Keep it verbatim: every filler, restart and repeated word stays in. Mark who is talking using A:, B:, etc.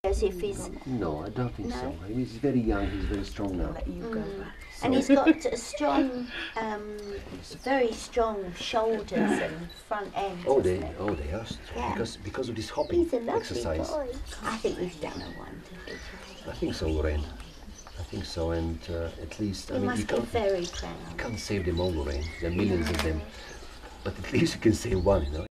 A: As if he's...
B: No, I don't think
A: No?
B: so. I mean, he's very young, he's very strong now.
C: Let you go
A: Mm.
C: back.
A: And he's got a strong, um, very strong shoulders and front end.
B: Oh,
A: hasn't
B: they,
A: it?
B: oh, they are strong
A: Yeah.
B: because because of this hopping
A: He's a lovely
B: exercise.
A: boy. I think we've done a wonderful job.
B: I think so, Lorraine. I think so, and uh, at least I
A: You
B: mean,
A: must
B: you
A: be
B: can't,
A: very
B: you
A: proud.
B: can't save them all, Lorraine. There are millions of them, but at least you can save one, you know.